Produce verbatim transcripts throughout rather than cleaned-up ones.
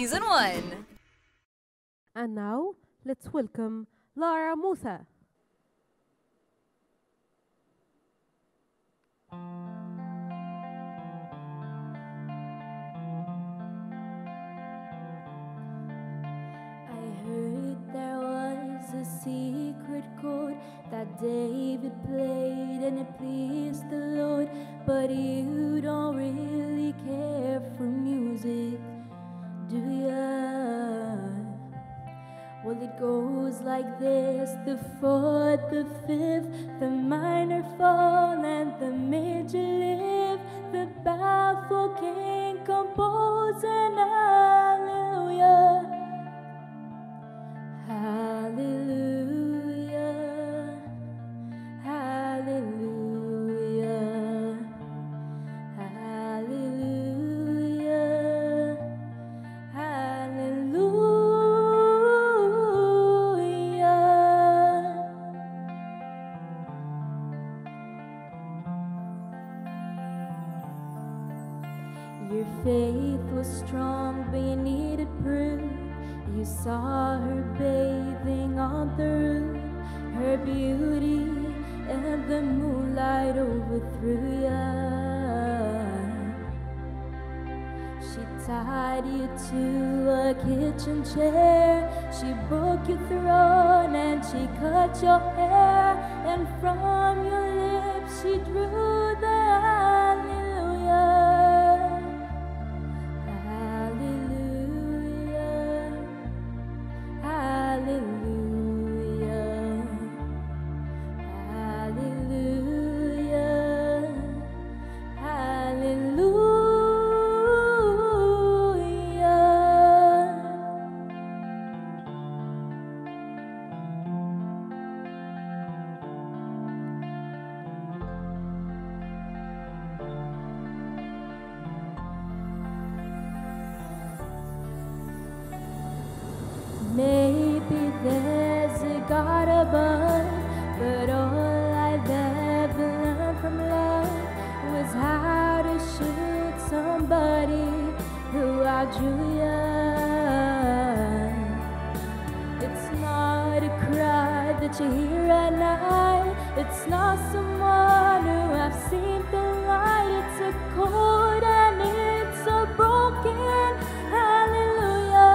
Season one. And now, let's welcome LARA MOUSSA. Secret chord that David played and it pleased the Lord, but you don't really care for music, do ya? Well, it goes like this: the fourth, the fifth, the minor fall and the major lift, the baffled king compose an hallelujah. Hallelujah, hallelujah, hallelujah, hallelujah. Your faith was strong, but you needed proof. You saw her bathing on the roof, her beauty and the moonlight overthrew ya. She tied you to a kitchen chair, she broke your throne and she cut your hair, and from your lips she drew the hallelujah. Maybe there's a God above, but all I've ever learned from love was how to shoot somebody who outdrew ya. It's not a cry that you hear at night, it's not someone who I've seen the light. It's a chord and it's a broken hallelujah.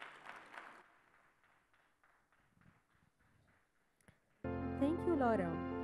Thank you, LARA.